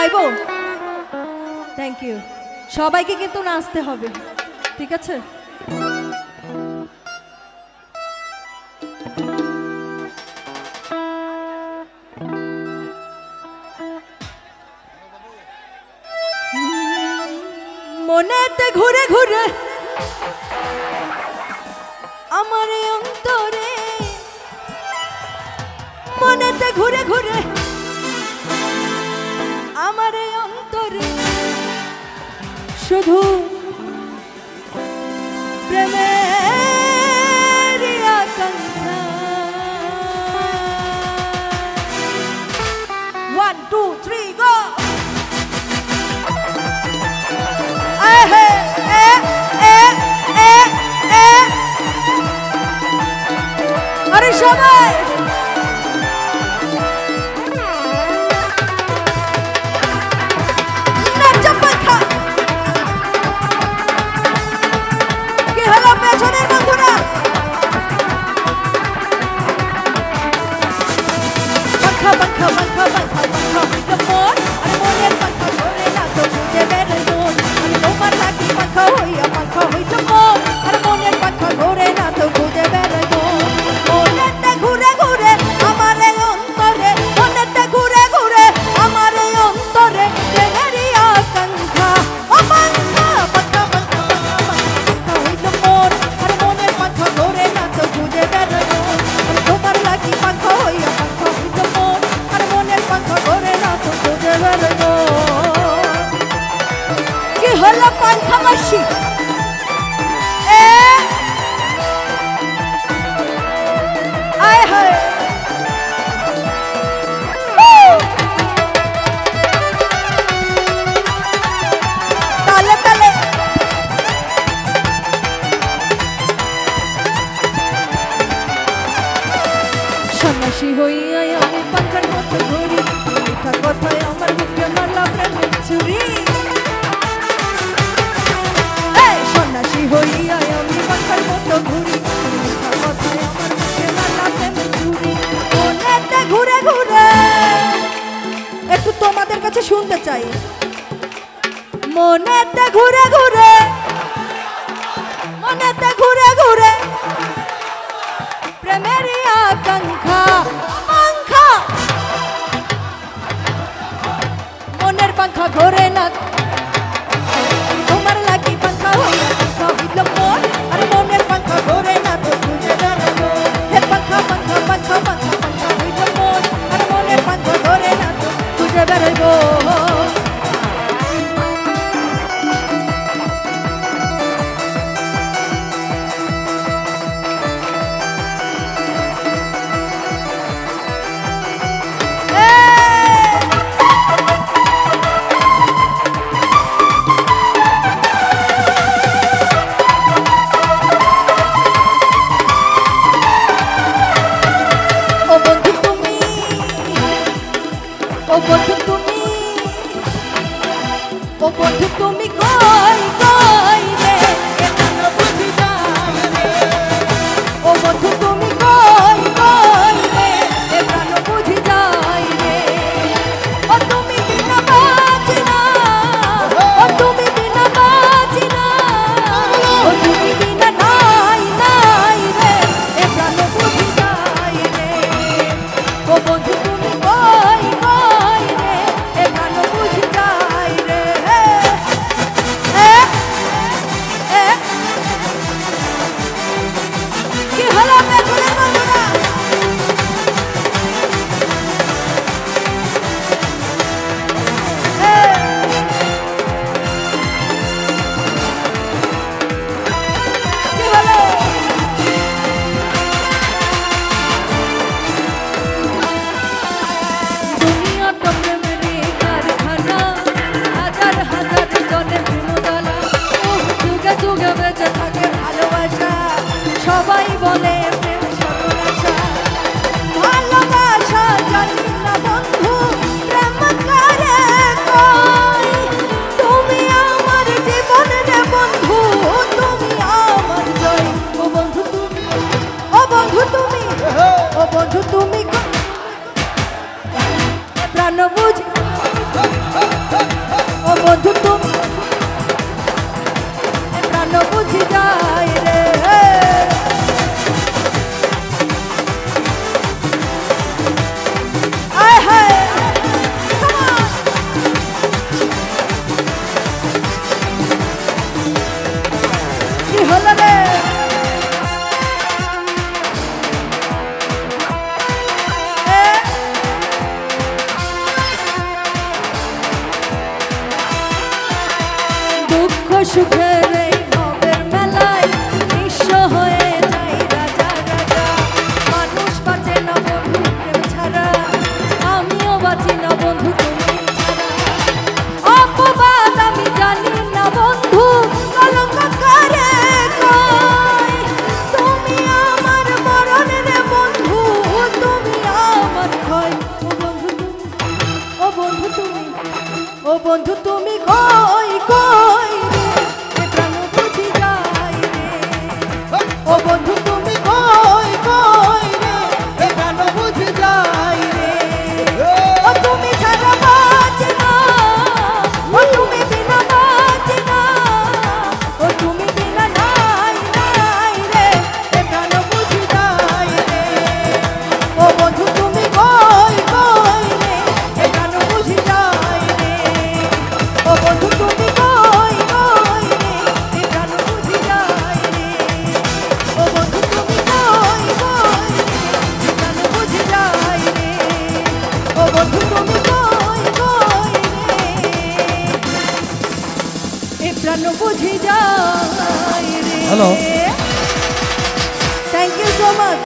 গাইবো? Thank you. সবাইকে কিন্তু নাচতে হবে, ঠিক আছে? মনেতে ঘুরে ঘুরে আমার অন্তরে, মনেতে ঘুরে ঘুরে আমার অন্তরে শুধু প্রেমের আকাঙ্ক্ষা। 1 2 3 গো। আরে সবাই নাচা পাখা। কি হলো পেছনের বন্ধুরা? পাখা পাখা পাখা পাখা পাখা হইতে মন, আরে মনের পাখা ধরে না তো বুঝে বেড়ে মন। আমি তোমার লাগি পাখা হইয়া পাখা হইতে মন, আরে মনের পাখা ধরে না তো বুঝে বেড়ে মন। মনেতে ঘুরে ঘুরে আমার অন্তরে, মনেতে ঘুরে ঘুরে আমার অন্তরে প্রেমেরই আকাঙ্ক্ষা। ও পাখা পাখা পাখা পাখা হইতে মন, আরে মনের পাখা ধরে না তো বুঝে বেড়ে মন। আমি তোমার লাগি পাখা হইয়া পাখা হইতে মন, আরে মনের পাখা ধরে না তো বুঝে বেড়ে মন। কি হলো পাখা মাসি? আয় হায় তালে তালে। সন্ন্যাসী হইয়া আমি পাখার মতো ঘুরি, মিঠা কথায় আমার বুকে মারলা প্রেমের ছুরি। সন্ন্যাসী হইয়া আমি পাখার মতো ঘুরি, মিঠা কথায় আমার বুকে মারলা প্রেমের ছুরি। মনেতে ঘুরে ঘুরে একটু তোমাদের কাছে শুনতে চাই। মনেতে ঘুরে ঘুরে, মনেতে ঘুরে ঘুরে প্রেমেরই আকাঙ্ক্ষা। পাঙ্খা মনের পাঙ্খা ঘোরে না, তোমার লাগি পাঙ্খা হইয়া পাঙ্খা হইল মন, আর মনের পাঙ্খা ঘোরে না তো বুঝে বেড়াবো। হে পাঙ্খা পাঙ্খা পাঙ্খা পাঙ্খা পাঙ্খা হইল মন, আর মনের পাঙ্খা ঘোরে না তো বুঝে বেড়াবো। ও বন্ধু তুমি, ও বন্ধু তুমি কই কই রে, এখনো বুঝি যাই রে। ও বন্ধু তুমি কই কই রে, এখনো বুঝি যাই রে। ও তুমি বিনা বাঁচি না, ও তুমি বিনা বাঁচি না, ও তুমি বিনা নাই নাই রে, এখনো বুঝি যাই রে। ও বন্ধু তুমি কই কই রে, এখনো বুঝি যাই রে। কি হলো পেছনের বন্ধুরা? কি হলো? দুনিয়া তো প্রেমেরই কারখানা, হাজার হাজার জনের প্রেমজ্বালা। যুগে যুগে বেঁচে থাকে ভালোবাসা, সবাই বলে প্রেম সর্বনাশা। ভালোবাসা জানি না বন্ধু, প্রেম কারে কই। তুমি আমার জীবন রে বন্ধু, তুমি আমার জয়। ও বন্ধু তুমি, ও বন্ধু তুমি, ও বন্ধু তুমি প্রাণ বুঝি প্রাণ বুঝি যায় রে আয় হায় কি হলো রে দুঃখ সুখের এই ভবের মেলায় নিঃস্ব হয়ে যায় রাজা রাজা মানুষ বাঁচে না বন্ধু প্রেম ছাড়া আমিও বাঁচি না বন্ধু তুমি ছাড়া অপবাদ আমি জানি না বন্ধু কলঙ্ক করে কই তুমি আমার মরণ রে বন্ধু তুমি আমার ভয় ও বন্ধু তুমি ও বন্ধু তুমি কই কই রে এ প্রাণ বুঝি যায় রে ও বন্ধু তুমি কই কই রে এ প্রাণ বুঝি যায় রে ও তুমি ছাড়া বাঁচি না ও তুমি বিনা বাঁচি না ও তুমি বিনা নাই নাই রে এ প্রাণ বুঝি যায় রে ও বন্ধু তুমি কই কই রে এ প্রাণ বুঝি যায় রে ও বন্ধু তুমি কই কই রে এ প্রাণ বুঝি যায় রে ও বন্ধু তুমি কই কই রে এ প্রাণ বুঝি যায় রে ও বন্ধু তুমি কই কই রে এ প্রাণ বুঝি যায় রে hello thank you so much